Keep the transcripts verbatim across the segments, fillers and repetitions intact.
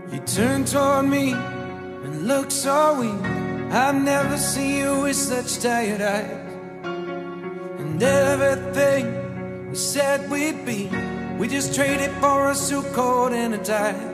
You turn toward me and look so weak. I've never seen you with such tired eyes. And everything we said we'd be, we just traded for a suit coat and a tie.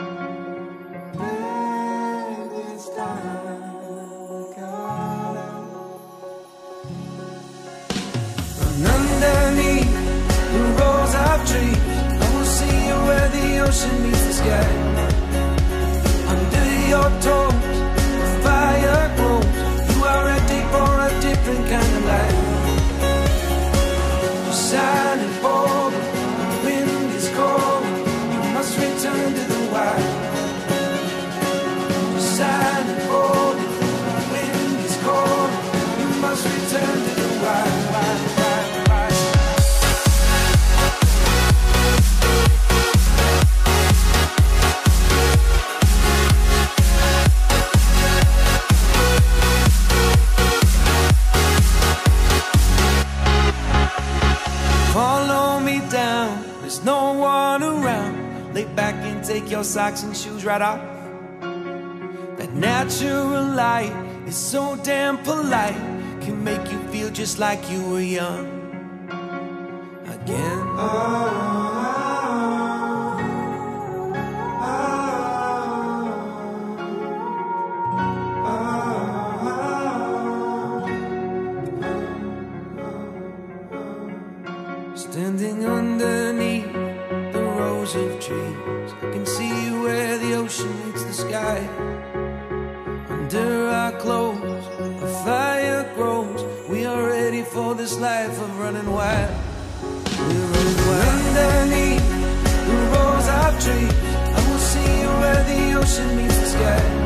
And underneath the rows of trees, I will see you where the ocean meets the sky. Under your toes, the fire grows. You are ready for a different kind of life. You're silent, bold, the wind is cold. You must return to the wild. You're silent, bold, the wind is cold. You must return to the wild, wild, wild. Follow me down, there's no one around. Lay back and take your socks and shoes right off. That natural light is so damn polite, can make you feel just like you were young again. Oh. Standing underneath the rows of trees, I can see where the ocean meets the sky. Under our clothes, a fire grows. We are ready for this life of running wild. We're running wild. Underneath the rows of trees, I will see you where the ocean meets the sky.